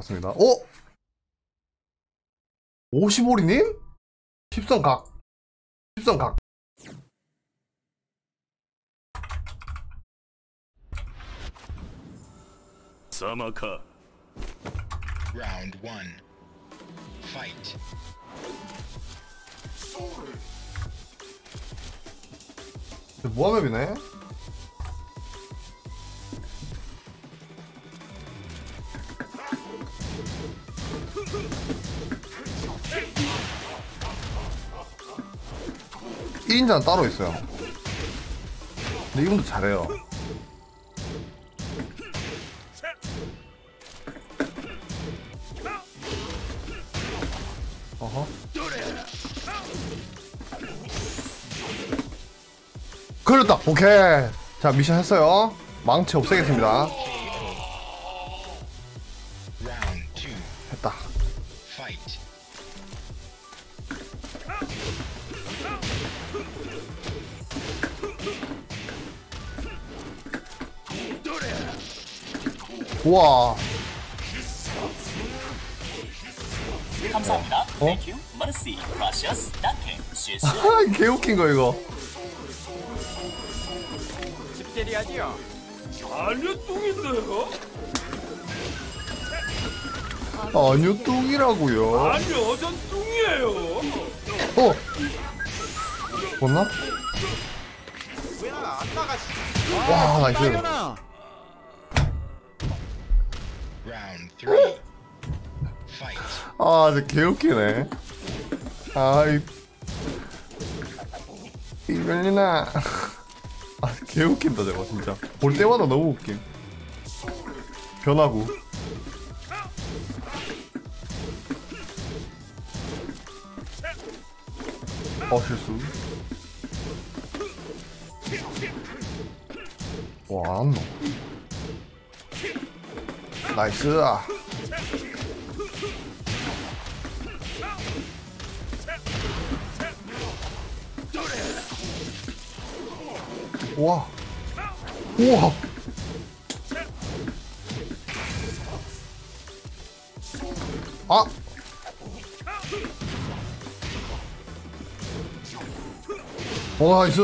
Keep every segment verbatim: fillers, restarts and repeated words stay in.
반갑습니다. 오! 오십오리님? 십선각. 십선각. 사마카. Round one. Fight. 무한맵이네? 일 인자는 따로 있어요. 근데 이분도 잘해요. 어허. 그렇다. 오케이. 자, 미션 했어요. 망치 없애겠습니다. Round two. 했다. Fight. 우와. 감사합니다. 어? Thank you. Mercy. Gracias. Danke. 실수. 개웃긴 거 이거. 집들이야지요. 아니요, 뚱인데요? 아니요, 뚱이라고요. 아니요, 전 뚱이에요. 어? 죽었나? 왜나 안 나가시? 와, 나이스. 빨려나. Round three. Fight. 아, 진짜 개웃기네. 아이. 이별리나. 아, 개웃긴다, 저거, 진짜. 볼 때마다 너무 웃김. 변하고. 어, 실수. 와, 안 넣어. 나이스. 우와. 우와. 아. 오, 나이스.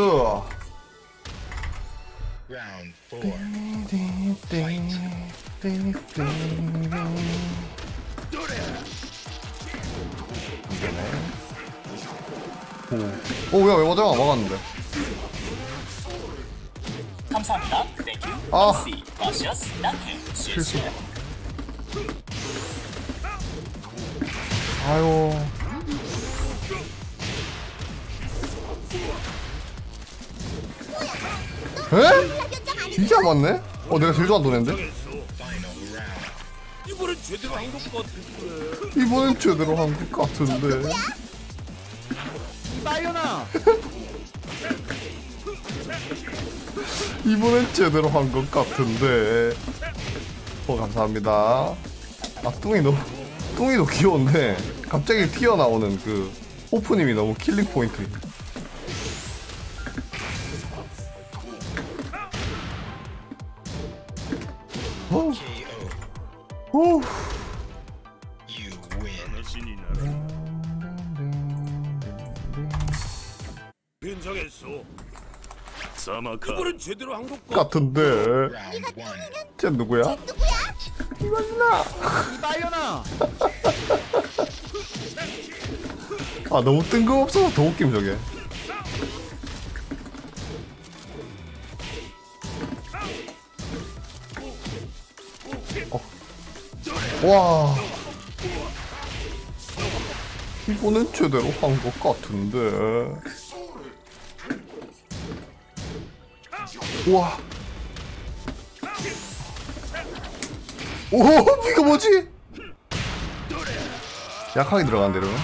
Round four. 오, 오, 야, 왜 맞아? 막았는데. 감사합니다. Thank you. 아. Mercy. Gracias. Danke. 실수. 아유. 에? 진짜 맞네? 어, 내가 제일 좋아하는 노래인데? Final round. 이번엔 제대로 한 것 같은데. 이번엔 제대로 한 것 같은데. 빨려나. 이번엔 제대로 한 것 같은데. 어, 감사합니다. 아, 뚱이 너무, 뚱이도 귀여운데, 갑자기 튀어나오는 그, 오프님이 너무 킬링 포인트. 어, K O. 오. You win. 신이 나라. 괜찮겠어. 사마카. 이번엔 제대로 한 것 같. 같은데. Round one. 쟤 누구야? 이만나. 빨려나. 아, 너무 뜬금없어서 더 웃김, 저게. 어. 와. 이번엔 제대로 한 것 같은데. 우와. 오, 이거 뭐지? 약하게 들어간대, 이러면.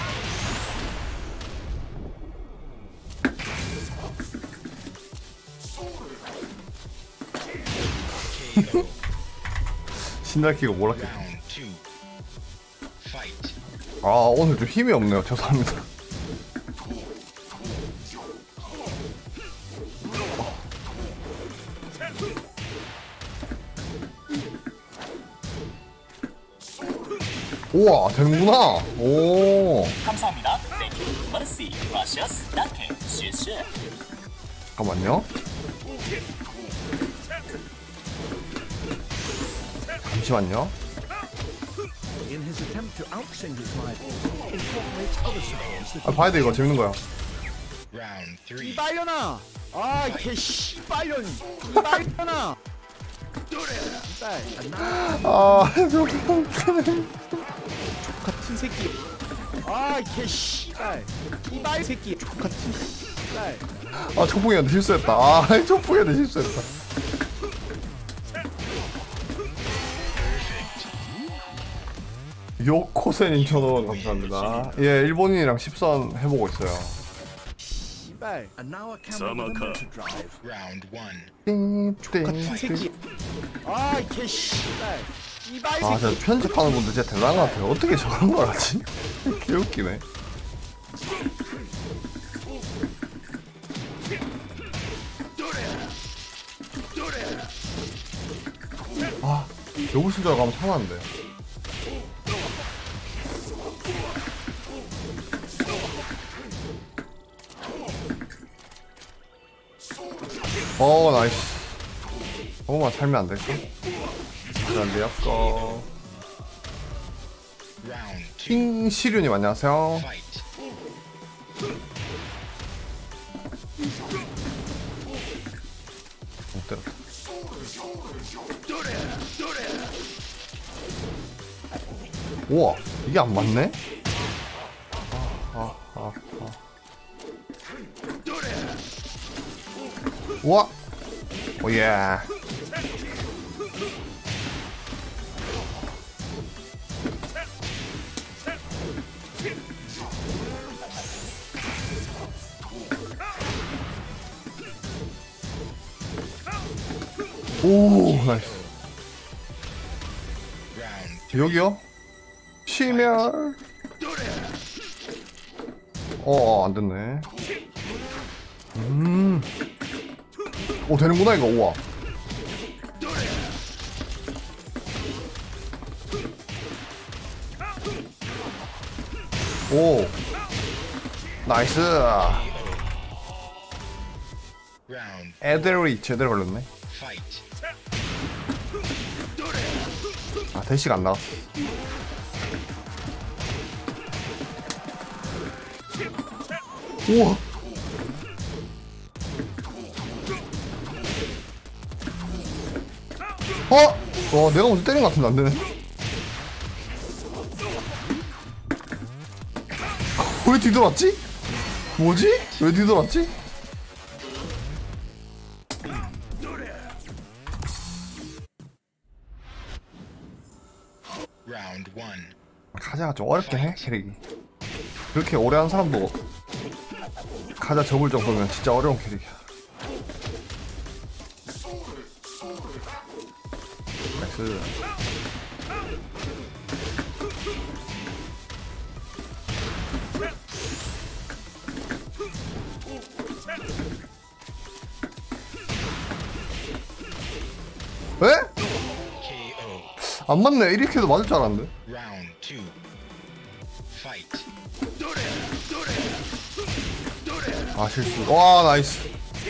신날키가 몰랐겠다. Round two. Fight. 아, 오늘 좀 힘이 없네요. 죄송합니다. 우와 되는구나. 오 감사합니다. 땡큐. 머르시. 프라시어스. danke. 시시. 잠깐만요. 잠시만요. In his attempt to outsing his rivals, he incorporates other sounds that 아 봐야 돼 이거 재밌는 거야. Round three. 이발려나. 아, 개 씨발년. 이발려나. 이발. 아 같은 새끼. 아, 개 씨발. 이발 새끼. 같은 씨발. 아 초풍이한테 실수했다. 아 초풍이한테 실수했다. 요코센 천원 감사합니다. 예 일본인이랑 십선 해보고 있어요. 씨발. and now a camel with a motor drive. Round one. 같은 새끼. 아, 개 씨발. 이발 아 새끼. 진짜 편집하는 분들 진짜 대단한 것 같아요. 어떻게 저런 걸 하지? 개웃기네. 아 요구 순절 가면 참았는데. 어 나이스. 조금만 살면 안 될까? 안 돼요. 거. Round two. 킹시륜님 안녕하세요. Fight. 못 때렸다. 우와 이게 안 맞네? 아, 아, 아, 아. 우와 오예. 오 나이스. Round 여기요? 심열. 어, 안 됐네. 음. 오, 되는구나, 이거. 우와. 오. 나이스. round. 애들이 제대로 걸렸네. Fight. 아, 대시가 안 나왔어. 우와. 어? 와, 내가 먼저 때린 것 같은데 안 되네. 왜 뒤돌았지? 뭐지? 왜 뒤돌았지? Round one. 가자가 좀 어렵긴 해, 캐릭이. 그렇게 오래 한 사람도 가자 접을 정도면 진짜 어려운 캐릭이야. 나이스. 에? K O. 안 맞네. 이렇게 해도 맞을 줄 알았는데. Round two. Fight. 아 실수. 와 나이스.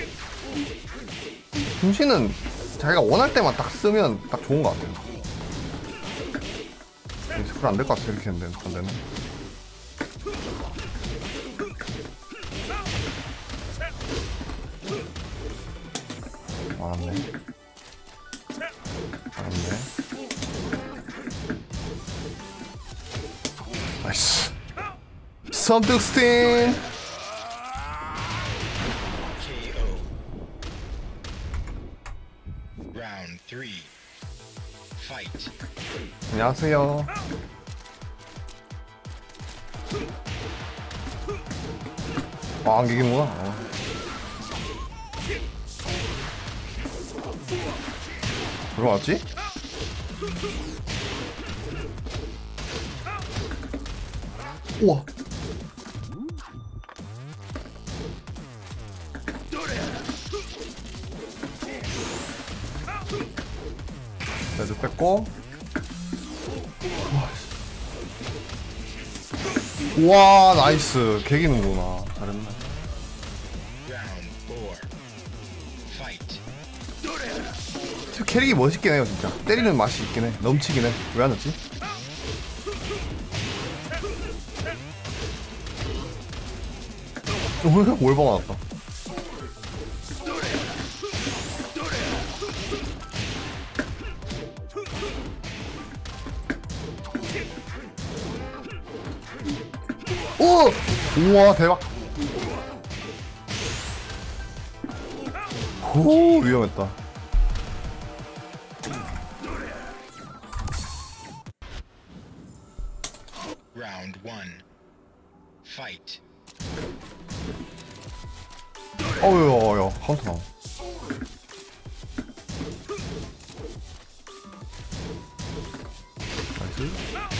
중신은 자기가 원할 때만 딱 쓰면 딱 좋은 것 같아요. 스쿨 안 될 것 같아. 이렇게 했는데 안 되네. 알았네. 알았네. 나이스. 섬뜩스틴. K O. Round three. Fight. 안녕하세요. 아, 안기기구나. 어. 들어왔지? 우와. 레드 뺐고. 와, 와 나이스. 개기는구나. 잘했네. Round four. Fight. 저 캐릭이 멋있긴 해요 진짜. 때리는 맛이 있긴 해. 넘치긴 해. 왜 안 넣지? 오, 월방 왔다. 오! 우와 대박. 오 위험했다. Round one. Fight. 어우야 카운터 나와. 나이스.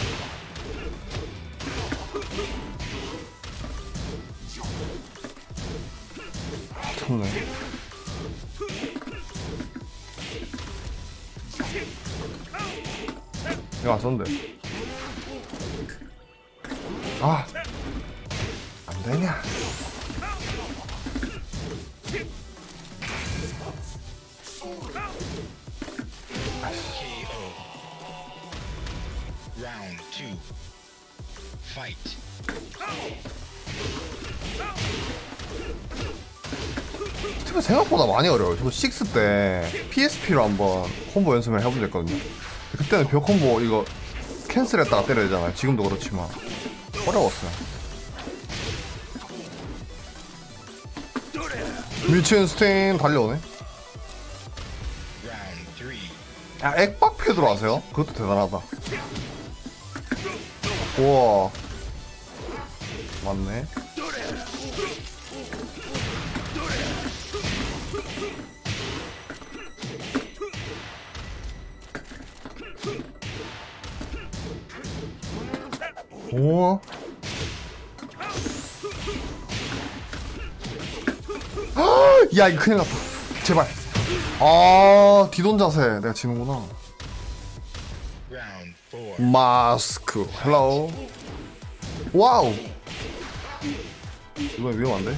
쳤네. 이거 안 썼는데. 아 안되냐. K O. Round two. Fight. 스티브 생각보다 많이 어려워요. 저 식스 때 피에스피로 한번 콤보 연습을 해본 적 있거든요. 그때는 벽 콤보 이거 캔슬했다가 때려야 되잖아요. 지금도 그렇지만 어려웠어요. 미친 스테인 달려오네. Round three. 아 액박 패드로 하세요? 그것도 대단하다. 우와 맞네. 우와 야 이거 큰일 났다. 제발. 아 뒤돈 자세 내가 지는구나. Round four. 마스크 헬로우. 와우 이건 위험한데?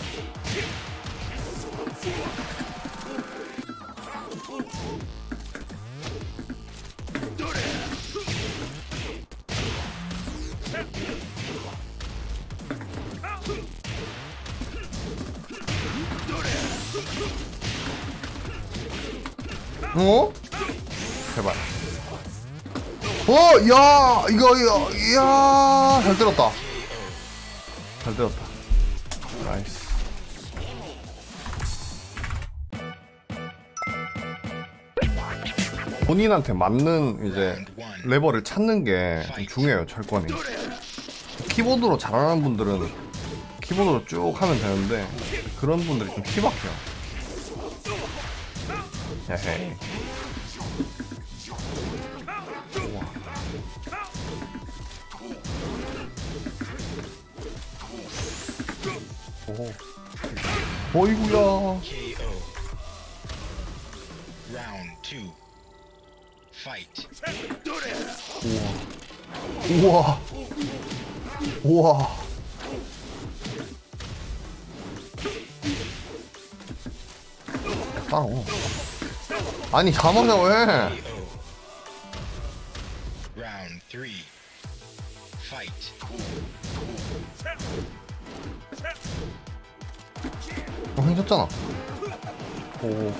어? 제발. 어, 야, 이거, 이거, 이야, 잘 때렸다. 잘 때렸다. 나이스. 본인한테 맞는 이제 레버를 찾는 게 좀 중요해요, 철권이. 키보드로 잘하는 분들은 키보드로 쭉 하면 되는데 그런 분들이 좀 희박해요. 헤헤. 오. 어이구야. K O. Round two. Fight. 우와. 우와. 따라오. 아니 자막자 왜? K O. Round three. Fight. 어, 힘줬잖아. 오.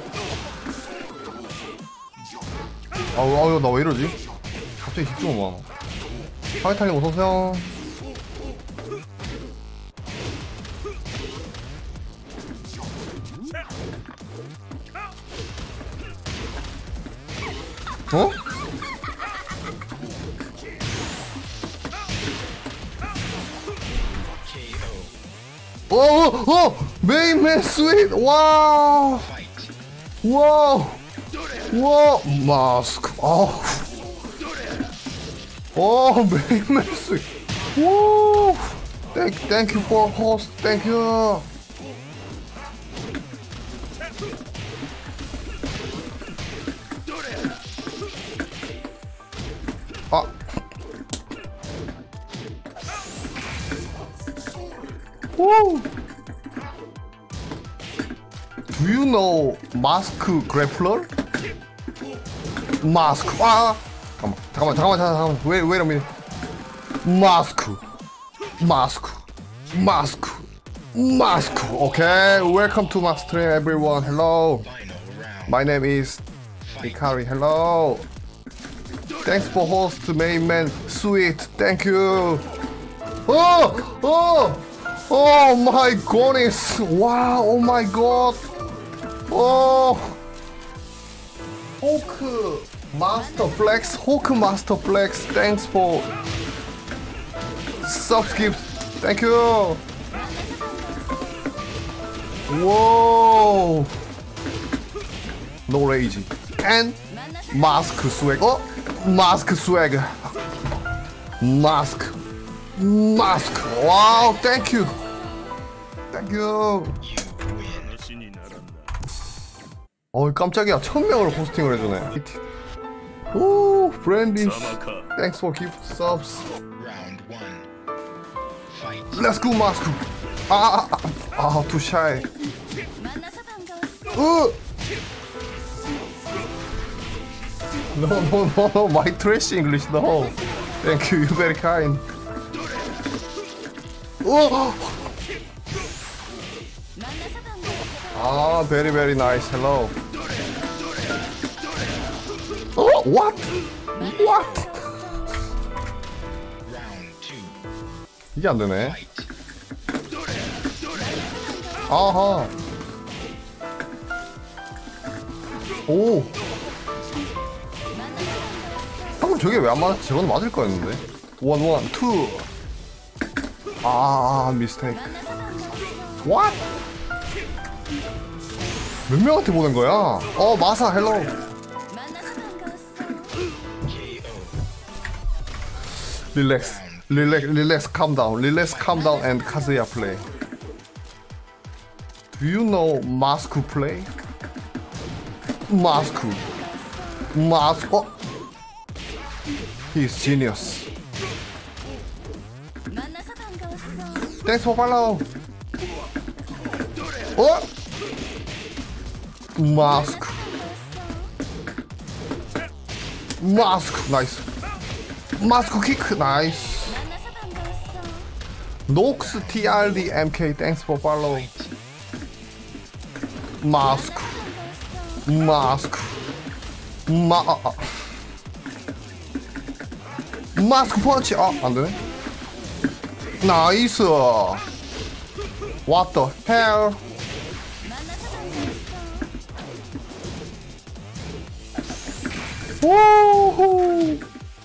아우, 아우, 나 왜 이러지? 갑자기 집중을 못 하나. 하이탈님 어서오세요. 어? K O. 어, 어, 어! 메인 맨 스윗! 와! Fight. 와! 와! 마스크. 아. 어, 메인 맨 스윗. 와! Thank, thank you for host. Thank you. 아. Woo! Do you know mask grappler? Mask. 아, 잠깐만, 잠깐만, 잠깐만, 잠깐만. Wait, wait a minute. Mask, mask, mask, mask. Okay, welcome to my stream, everyone. Hello, Final round. my name is Ikari. Hello. Thanks for host, main man. Sweet. Thank you. Oh, oh, oh my goodness. Wow. Oh my god. Oh. Hulk Master Flex. Hulk Master Flex. Thanks for subscribe. Thank you. Whoa. No rage. And mask swag. Oh, mask swag. Mask. Mask. Wow. Thank you. Thank you. You win. 어 깜짝이야 천 명으로 포스팅을 해주네. 오 브랜디. Thanks for gift subs. Round one. Fight. Let's go 마스크. 아아아 too shy. 으. No no no no my trash English no. Thank you, you very kind. 오. 아 very very nice. Hello. 어 what? What? Round two. 이게 안 되네. Fight. 아하. 오. 방금 저게 왜 안 맞았지? 저건 맞을 거였는데. 원, 원, 투. 아, 미스테이크. What? 몇 명한테 보낸 거야? 어, 마사, 헬로. K O. 릴렉스. 릴렉스, 릴렉스, calm down. 릴렉스, calm down and 카즈야 play. Do you know 마스크 play? 마스크. 마스크. 어? He's genius. Thanks for follow. 어? 마스크. 마스크 나이스. 마스크 킥 나이스. 녹스 티알디 엠케이 Thanks for follow. 마스크. 마스크. 마 아, 아. 마스크 펀치. 아 안되네. 나이스. What the hell? Woohoo!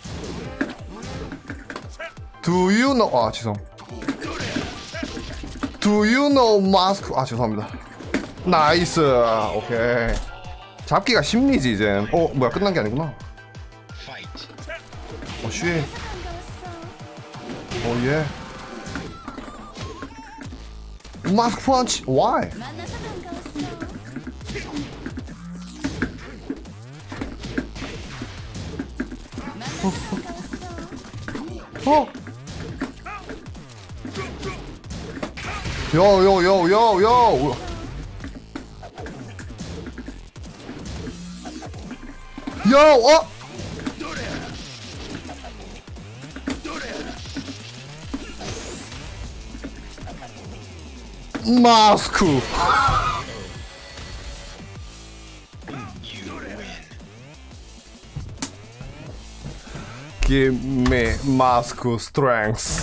Do you know? 아 죄송. Do you know mask? 아 죄송합니다. 나이스. 오케이. 잡기가 심리지 이젠. 어 뭐야 끝난 게 아니구나. Fight. 어 쉬. 오 예. 마스크 펀치. Why? 어? 요요요요요. 요 어? 마스크. You win. Give me mask strength.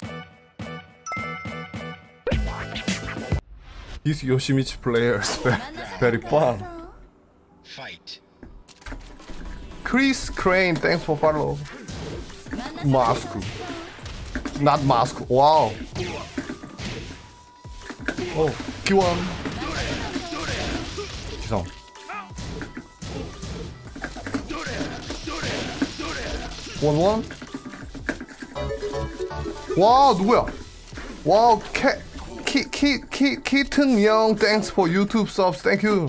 These Yoshimichi players very, very fun. Fight. Chris Crane, thanks for follow. Mask. Not mask. Wow. 어, 기원. 죄송. 원원. 와 누구야? 와우 캐. 키, 키, 키, 키튼 영, thanks for YouTube subs, thank you.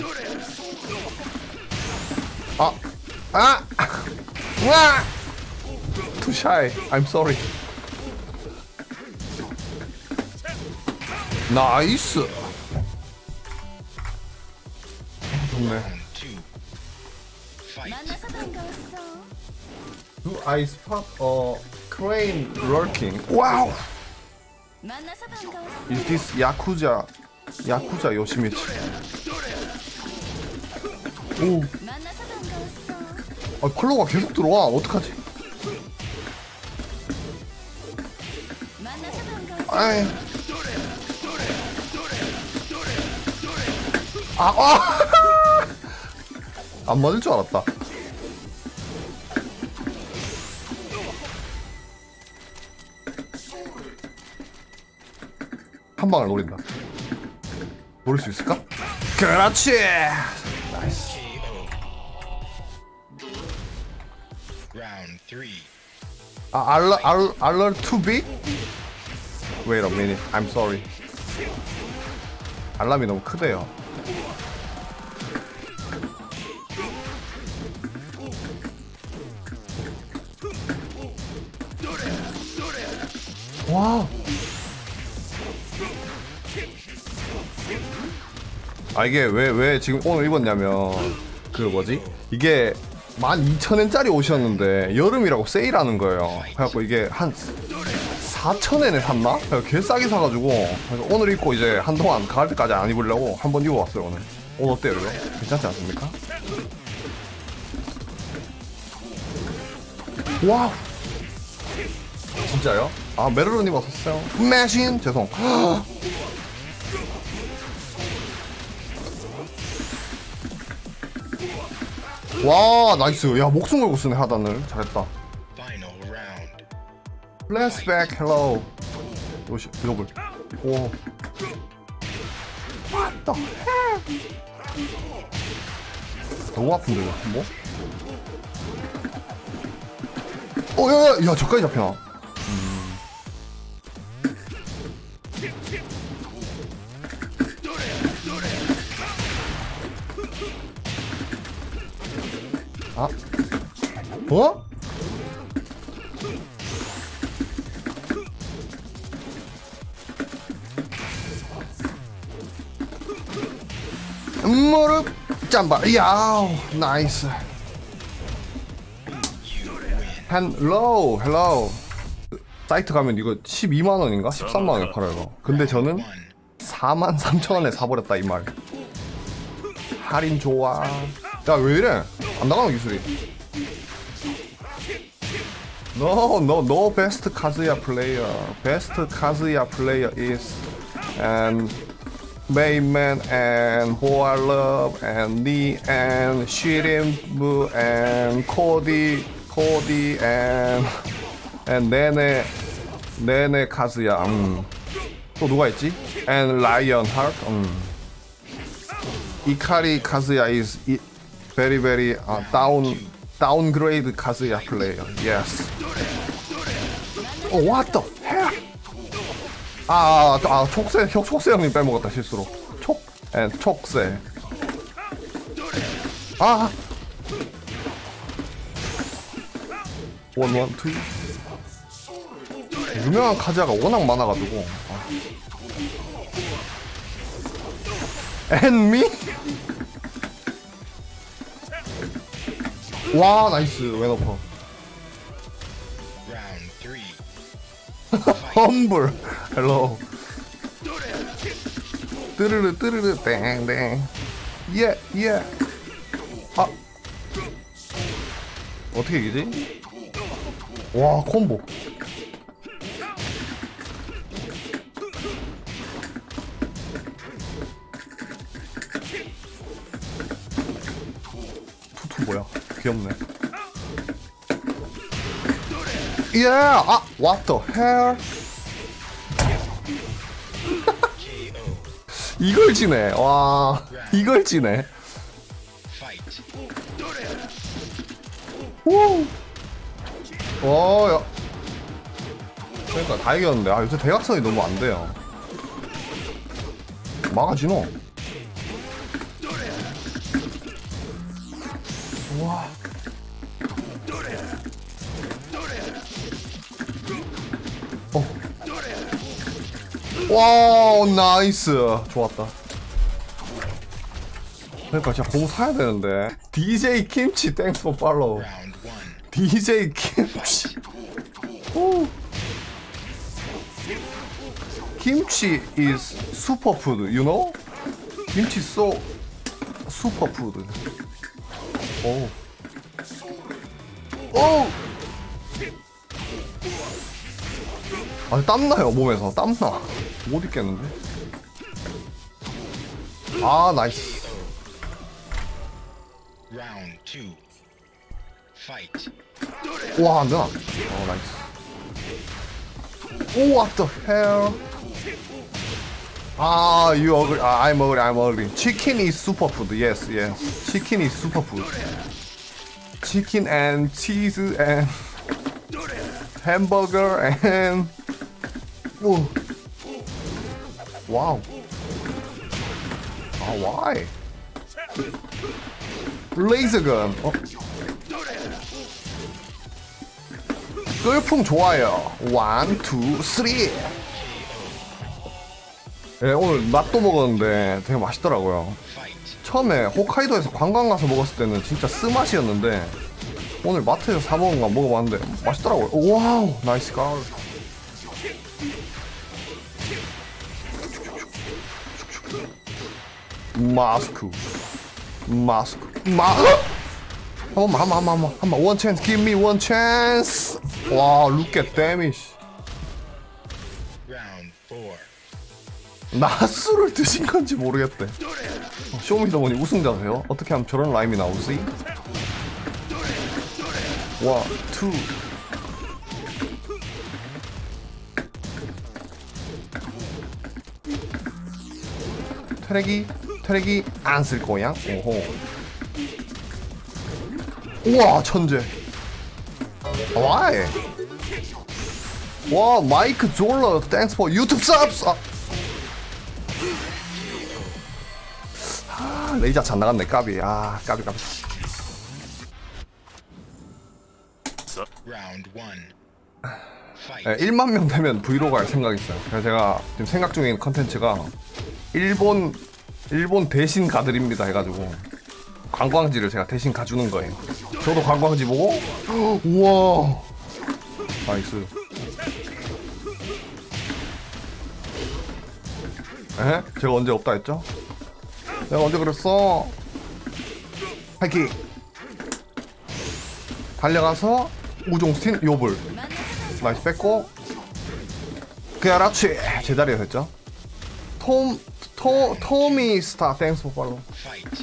아, 아, 와, too shy, I'm sorry. 나이스. 좋네. Round two. Fight. 만나서 반가웠어. Do I spot a crane lurking? 와우. 만나서 반가웠어. Is this 야쿠자? 야쿠자 요시미치. 오. 만나서 반가웠어. 아, 컬러가 계속 들어와. 어떡하지? 만나서 반가웠어. 아이. 아, 아! 안 맞을 줄 알았다. 한 방을 노린다. 노릴 수 있을까? 그렇지! 나이스. K O. Round three. 아, 알러, 알, 알러 too big? Wait a minute, I'm sorry. 알람이 너무 크대요. 와. 아, 이게 왜, 왜 지금 오늘 입었냐면, 그 뭐지? 이게 만 이천 엔짜리 옷이었는데, 여름이라고 세일하는 거예요. 그래갖고 이게 한 사천 엔에 샀나? 그래서 개 싸게 사가지고, 그래서 오늘 입고 이제 한동안 가을 때까지 안 입으려고 한번 입어봤어요, 오늘. 오늘 어때요, 이거? 괜찮지 않습니까? 와우! 진짜요? 아, 메르로님 어서오세요. 매신! 죄송. 와, 나이스. 야, 목숨 걸고 쓰네, 하단을. 잘했다. Final round. 플래시백, 헬로우. 요시, 글로벌. 오. What the hell? 너무 아픈데, 이거. 뭐? 어, 야, 야, 야, 저까지 잡히나? 음. 아. 어? 무릎 짬바. 야우, 나이스. 헬로우, 헬로우. 사이트 가면 이거 십이만 원인가? 십삼만 원에 팔아요, 이거. 근데 저는 One. 사만 삼천 원에 사버렸다, 이 말. 할인 좋아. 야, 왜 이래? 안 나가는 기술이. No, no, no best Kazuya player. Best Kazuya player is and Mayman and Boa Love and Lee and Shirimbu and Cody, Cody and and Nene, Nene Kazuya. 음. 또 누가 있지? And Lion Heart. 음. Ikari Kazuya is i- very very uh, down downgrade Kazuya player. Yes. Oh, what the hell? 아, 아, 아 촉새, 형, 촉새 형님 빼먹었다, 실수로. 촉, 에, 촉새. 아! 원, 원, 투. 유명한 카즈야가 워낙 많아가지고. 아. And me? 와, 나이스, 웨너퍼. Round three. 험블. 헬로. 뜨르르 뜨르르 땡땡. 예, 예. 아. 어떻게 이기지? 와, 콤보. 투투 뭐야? 귀엽네. 예! 아! What the hell? K O. 이걸 지네. 와, 이걸 지네. Fight. 우! 와, 야. 그러니까 다 이겼는데. 아, 요새 대각선이 너무 안 돼요. 막아지노. 와. 어. 와 나이스 좋았다. 그러니까 진짜 공 사야 되는데. 디제이 김치 thanks for follow. Round one. 디제이 김치. 오. 김치 is superfood, you know? 김치 so superfood. 오. 오. 아니 땀나요 몸에서 땀나. 못 있겠는데? 아 나이스. Round two. Fight. 와 안되나? 어 나이스. 오 what the hell. 아 you agree. 아, I'm agree I'm agree. Chicken is superfood. Yes yes. Chicken is superfood. Chicken and cheese and hamburger and 오. 와우. 아 why? 레이저건. 어? 끌풍 좋아요. 원, 투, 쓰리. 예, 오늘 맛도 먹었는데 되게 맛있더라고요. Fight. 처음에 홋카이도에서 관광 가서 먹었을 때는 진짜 쓰맛이었는데 오늘 마트에서 사 먹은 거 먹어봤는데 맛있더라고요. 오, 와우, 나이스 가을. 마스크, 마스크, 마. 한 번만, 한 번, 한 번, 한 번, 한 번. One chance, give me one chance. 와, look at damage. Round four. 나수를 드신 건지 모르겠대. 어, 쇼미더머니 우승자세요? 어떻게 하면 저런 라임이 나오지? 원, 투. 트랙이, 트랙이 안 쓸 거야? 오호. 우와, 천재. 와이. 와, 마이크 졸라, 땡스 포 유튜브 쌉스. 아. 아, 레이저 잘 나갔네, 까비. 아, 까비, 까비. Round one. 네, Fight. 일만 명 되면 브이로그 할 생각이 있어요. 그래서 제가 지금 생각 중에 있는 컨텐츠가 일본, 일본 대신 가드립니다 해가지고 관광지를 제가 대신 가주는 거예요. 저도 관광지 보고, 우와, 나이스. 에? 제가 언제 없다 했죠? 내가 언제 그랬어? 하이킥. 달려가서 우종스틴 요블. 나이스 뺐고. 그야라치 제자리에서 했죠. 톰, 토, 토미 스타 땡스 포 팔로우. Fight.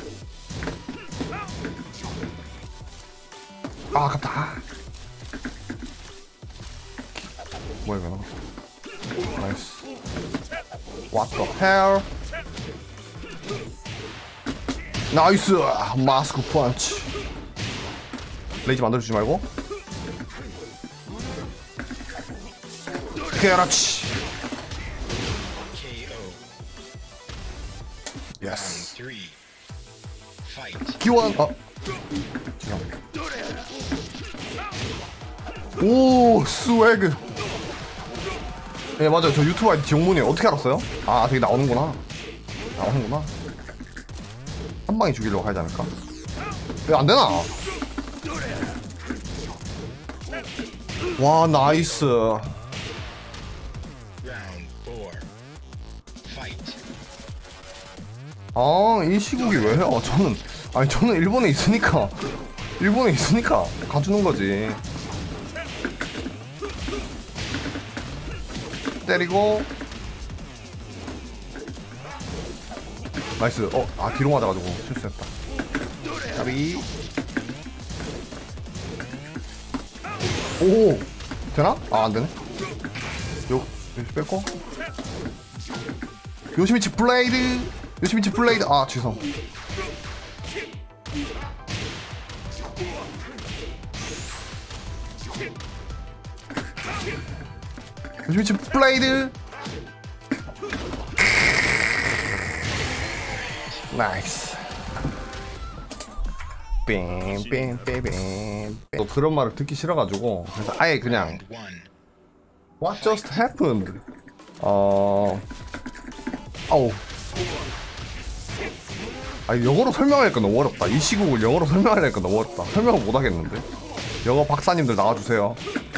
아 아깝다. 뭐야 이거. 나이스. What the hell. 나이스. 마스크 펀치. 레이지 만들어주지 말고. 그렇지. K O. Round 예스. three. Fight. 기원. 어. 죄송합니다. 오 스웨그. 예 맞아요. 저 유튜브 아이디 지용문이 어떻게 알았어요? 아 되게 나오는구나. 나오는구나. 한 방에 죽이려고 하지 않을까? 왜 안 되나? 와 나이스. Round four. Fight. 아 이 시국이 왜 해요? 저는 아니 저는 일본에 있으니까 일본에 있으니까 가주는 거지. 때리고 나이스. 어, 아 뒤로 맞아가지고 실수했다. 까비. 오 되나? 아 안되네. 요 요시 뺐고 요시미치 블레이드. 요시미치 블레이드. 아 죄송. 요시미치 블레이드. 나이스. 빙빙빙빙. 또 그런 말을 듣기 싫어가지고 그래서 아예 그냥 Round one. What just happened? 어... 아우. 아니 영어로 설명하니까 너무 어렵다. 이 시국을 영어로 설명하려니까 너무 어렵다. 설명을 못 하겠는데. 영어 박사님들 나와주세요.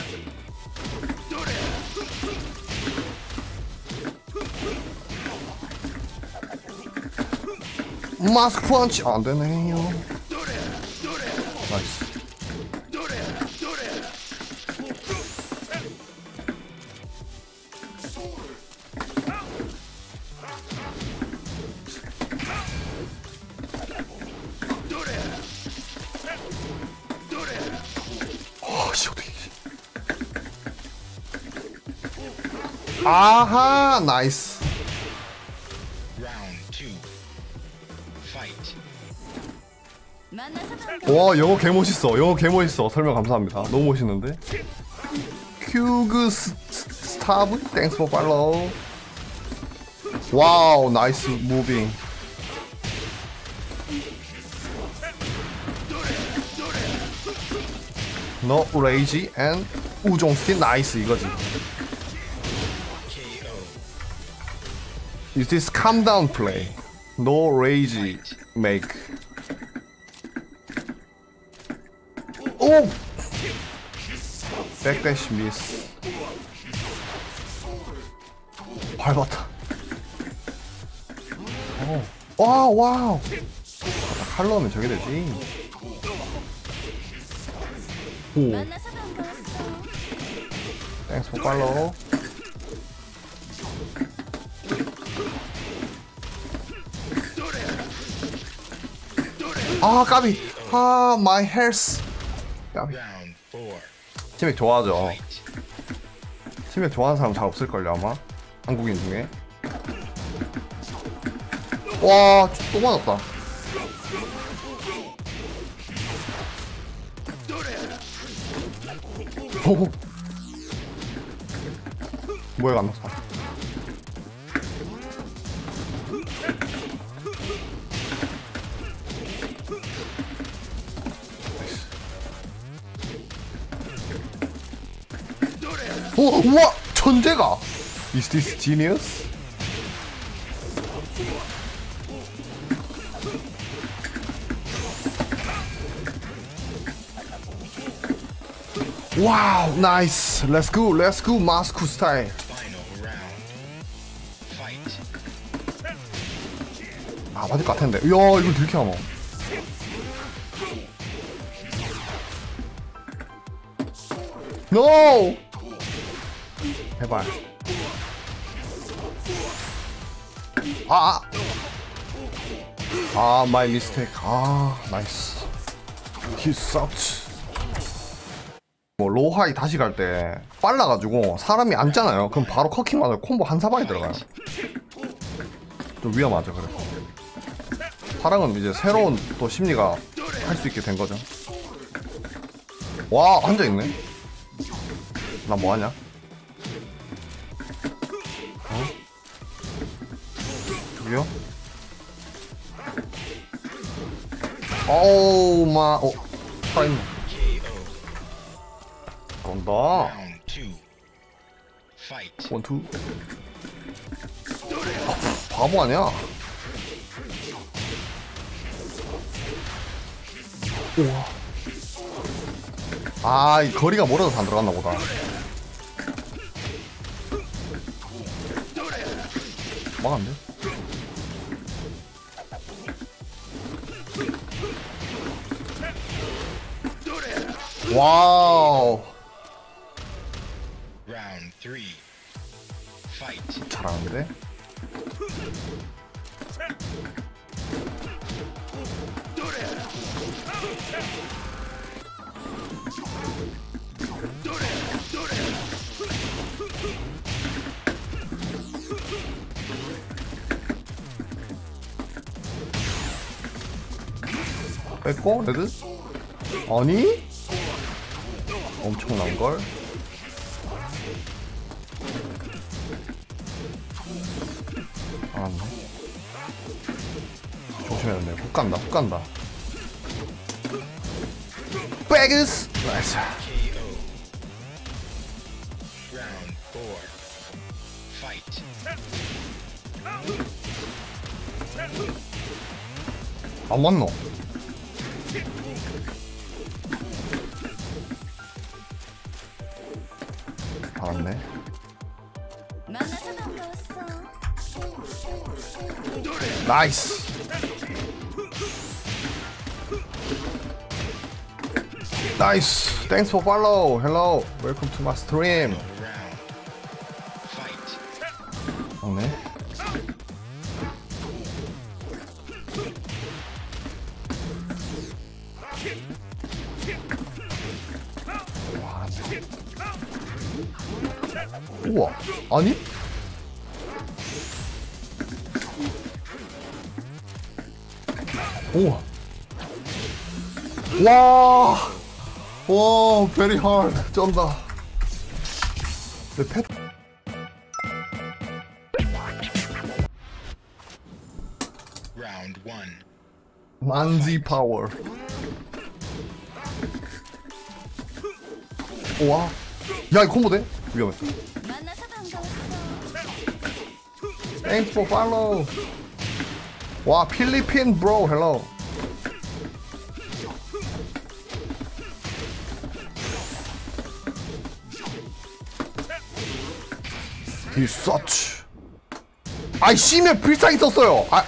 마스크 펀치 안 되네요. 나이스. 아씨 어떻게? 아하 나이스. Round two. Fight. 만나서 반가웠어. 와 영어 개 멋있어. 영어 개 멋있어. 설명 감사합니다. 너무 멋있는데. 큐그 스- 스- 스타브 땡스 포 팔로우. 와우 나이스 무빙. No rage and 우종 스킨 나이스 이거지. K O. Is this calm down play? No rage make. 오! 백대시 미스. 밟았다. 오. 와 와우. 칼 넣으면 저게 되지. 오. 만나서 반가웠어. 땡스 포 팔로우. 아 까비. 아 마이 헬스. 까비. Round four. 팀맥 좋아하죠. Fight. 팀맥 좋아하는 사람 잘 없을걸요 아마. 한국인 중에. 와 또 맞았다. 오. 뭐야 안 났어. 오, 우와! 천재가! Is this genius? 와우, 나이스! Let's go, let's go, 마스크 스타일. Final round. Fight. 아, 맞을 것 같은데. 이야, 이거 이렇게 하노. No! 제발. 아! 아, my mistake. 아, 나이스. He sucked. 뭐 로하이 다시 갈 때 빨라가지고 사람이 앉잖아요. 그럼 바로 커킹 맞아요. 콤보 한 사방에 들어가요. 좀 위험하죠. 그래서 사랑은 이제 새로운 또 심리가 할 수 있게 된 거죠. 와 앉아 있네. 나 뭐 하냐? 어? 저기요? 어우 마, 어, 살아있네. K O. 온다. Round two. Fight. 원투. 아, 바보 아니야? 우와. 아, 이 거리가 멀어서 안 들어갔나 보다. 막았네. 와우. Round three. Fight. 잘하는데? 뺐고 레드? 아니? 엄청난걸? 알았네. 조심해야 된다. 훅 간다 훅 간다. 백스! 나이스. K O. Round four. Fight. 안 맞노? 알았네. 만나서 반가웠어. 나이스. 나이스. Thanks for follow. Hello. Welcome to my stream. Round. Fight. 막네. 와, 네. 우와. 아니? 우와. 와. 와, very hard. 쩐다. 내 펫. Round one. 만지 파워. 와. 야, 이 콤보 돼? 위험했다. 만나서 반가웠어. Thanks for follow. 와, 필리핀 bro. Hello. He's such. 아이, 씨면 필살기 썼어요. 아.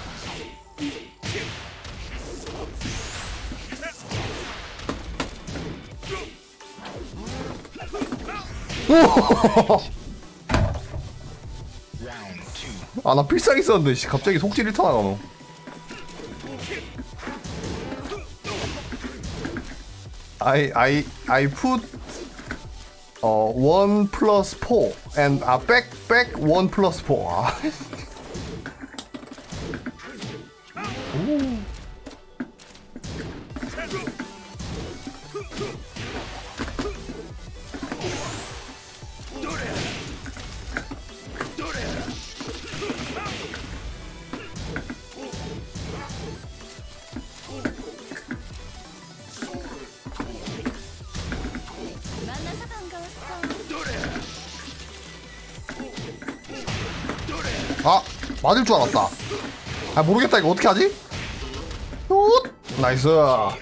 Round two. 아, 나 필살기 썼는데 씨, 갑자기 속질 일 터 나가노. I I I put 어 one plus four and 아 back back one plus four. 아. 오. 만나서 반가웠어. 아, 맞을 줄 알았다. 아, 모르겠다. 이거 어떻게 하지? 굿! 나이스. Round.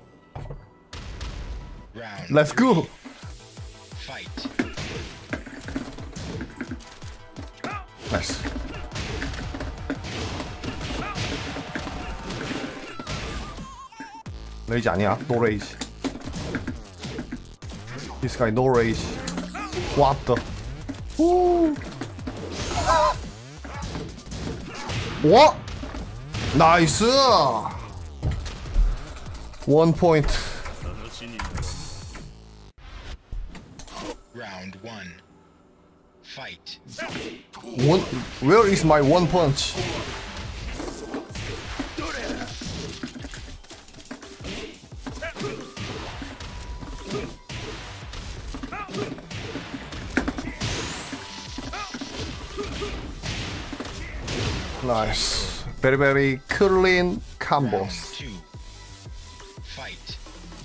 Let's go. Fight. 나이스. 레이지 아니야. No rage. This guy no rage. What the? 오. 와! 나이스! 원 포인트. Round one. Fight. One, where is my one punch? Nice. Very, very clean Round combos. two. Fight.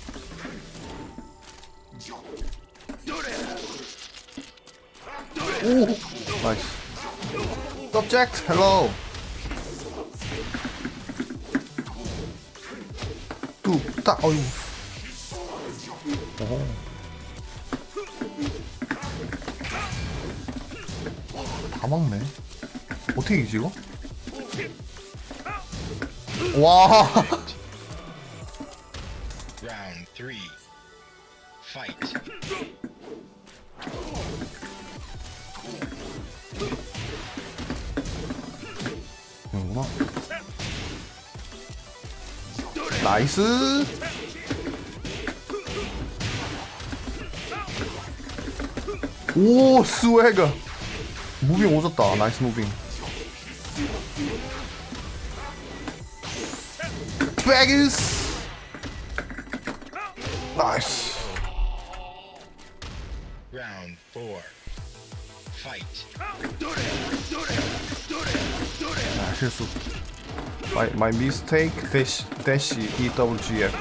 Ooh, nice. Subject, hello. 뚝, 딱, 어휴. 어허. 와, 다 막네. 어떻게 이기지, 이거? 와. Round three. Fight. 이거구나. 나이스. 오, 스웨그. 무빙 오졌다. 나이스 무빙. 베기스. 나이스. Round four. Fight. 아, 실수. My, my mistake. dash, dash, E W G F.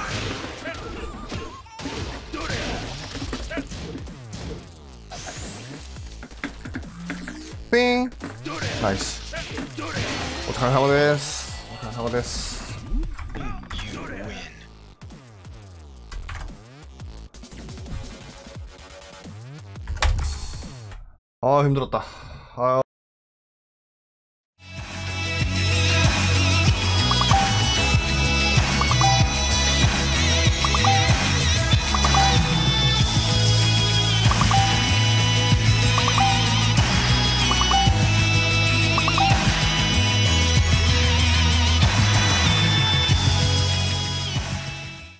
빙. 나이스. 오타사고 데스. 오타사고 데스. You win. 아 힘들었다. 아